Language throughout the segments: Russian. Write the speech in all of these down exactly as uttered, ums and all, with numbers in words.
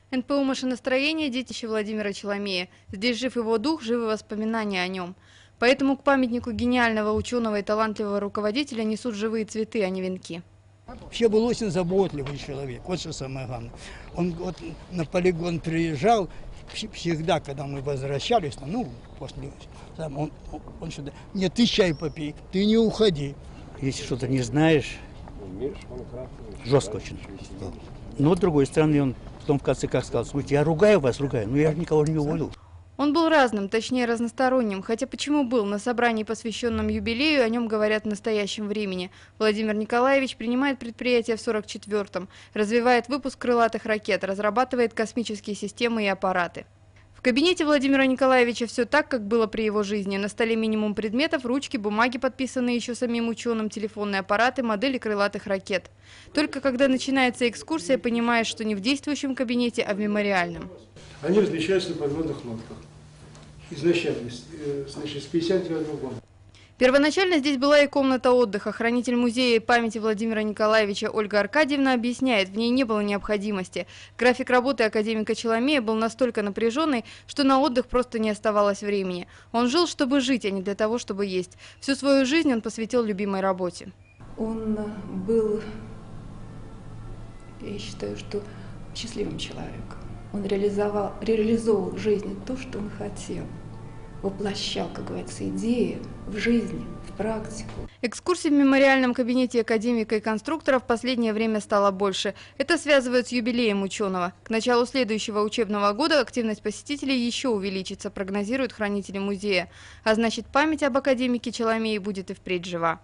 эн пэ у «Машиностроение» – детище Владимира Челомея. Здесь жив его дух, живы воспоминания о нем. Поэтому к памятнику гениального ученого и талантливого руководителя несут живые цветы, а не венки. Вообще был очень заботливый человек, вот что самое главное. Он вот на полигон приезжал, всегда, когда мы возвращались, ну, после, он, он сюда, нет, ты чай попей, ты не уходи. Если что-то не знаешь, жестко очень. Но с другой стороны, он потом в конце как сказал: слушайте, я ругаю вас, ругаю, но я никого не уволил. Он был разным, точнее разносторонним, хотя почему был, на собрании, посвященном юбилею, о нем говорят в настоящем времени. Владимир Николаевич принимает предприятие в сорок четвёртом, развивает выпуск крылатых ракет, разрабатывает космические системы и аппараты. В кабинете Владимира Николаевича все так, как было при его жизни. На столе минимум предметов, ручки, бумаги, подписанные еще самим ученым, телефонные аппараты, модели крылатых ракет. Только когда начинается экскурсия, понимаешь, что не в действующем кабинете, а в мемориальном. Они размещаются на подводных лодках. Изначально, значит, с пятьдесят девятого года. Первоначально здесь была и комната отдыха. Хранитель музея памяти Владимира Николаевича Ольга Аркадьевна объясняет, в ней не было необходимости. График работы академика Челомея был настолько напряженный, что на отдых просто не оставалось времени. Он жил, чтобы жить, а не для того, чтобы есть. Всю свою жизнь он посвятил любимой работе. Он был, я считаю, что счастливым человеком. Он реализовал, реализовал в жизни то, что он хотел. Воплощал, как говорится, идеи в жизни, в практику. Экскурсий в мемориальном кабинете академика и конструктора в последнее время стало больше. Это связывают с юбилеем ученого. К началу следующего учебного года активность посетителей еще увеличится, прогнозируют хранители музея. А значит, память об академике Челомее будет и впредь жива.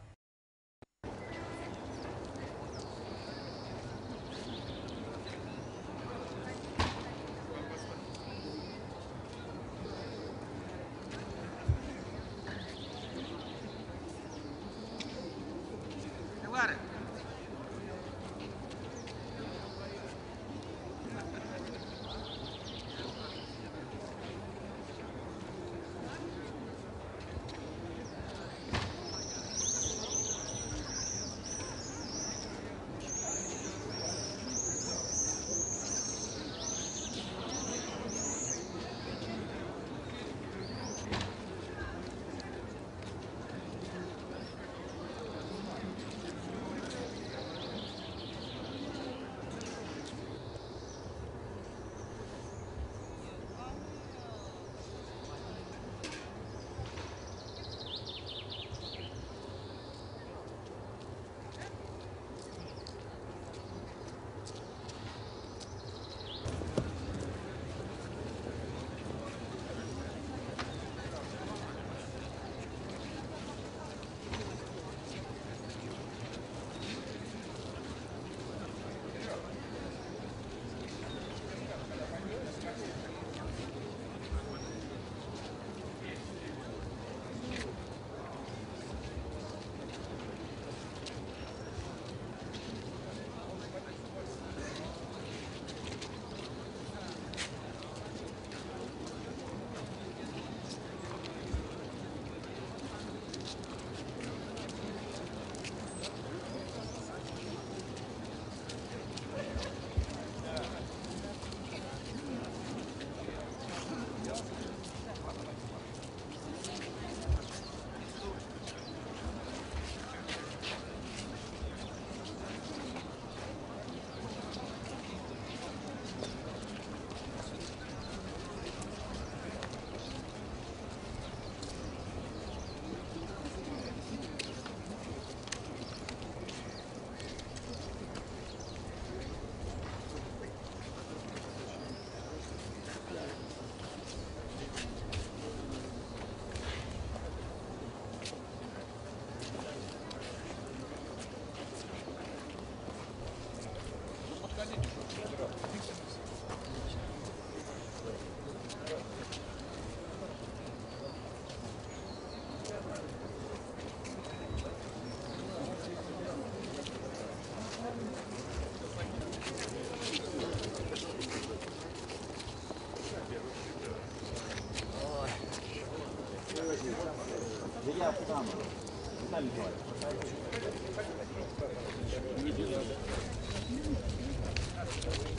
Я сам. Виталий Николаевич.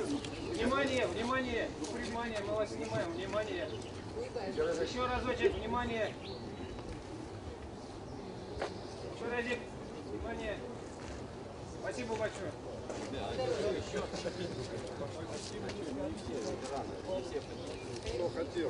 Внимание, внимание, внимание, мы вас снимаем, внимание. Еще разочек, внимание. Еще разик, внимание. Спасибо большое. Кто хотел?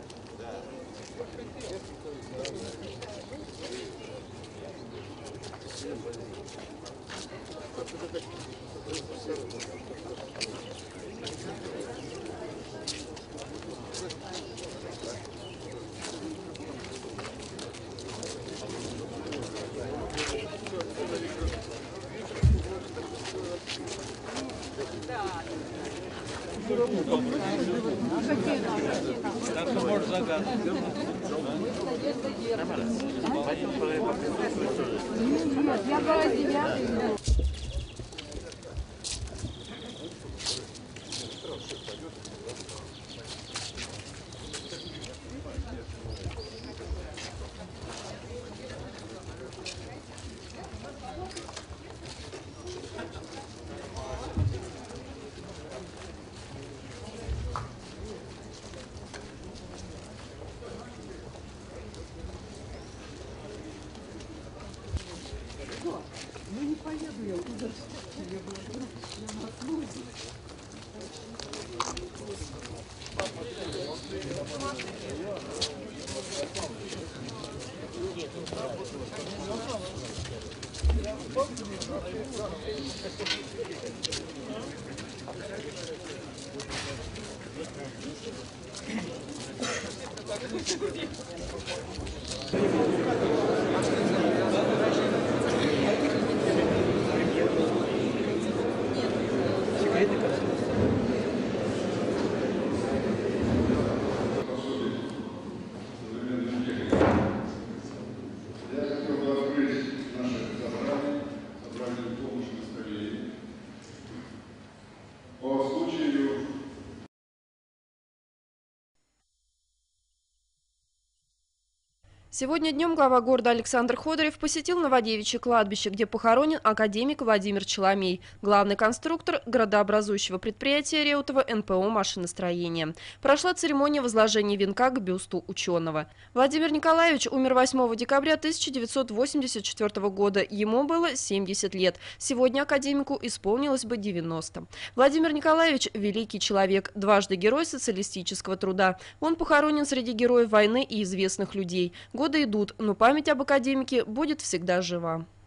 Сегодня днем глава города Александр Ходорев посетил Новодевичье кладбище, где похоронен академик Владимир Челомей, главный конструктор градообразующего предприятия Реутова эн пэ о «Машиностроение». Прошла церемония возложения венка к бюсту ученого. Владимир Николаевич умер восьмого декабря тысяча девятьсот восемьдесят четвёртого года. Ему было семьдесят лет. Сегодня академику исполнилось бы девяносто. Владимир Николаевич – великий человек, дважды герой социалистического труда. Он похоронен среди героев войны и известных людей. Годы идут, но память об академике будет всегда жива.